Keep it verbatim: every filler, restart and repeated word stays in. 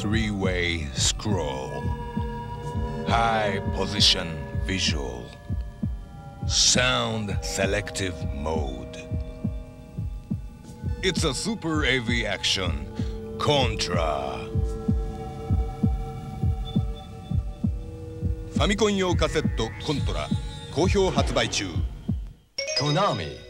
three-way scroll. High position visual. Sound selective mode. It's a super A V action. Contra. ファミコン用カセットコントラ好評発売中。 Konami.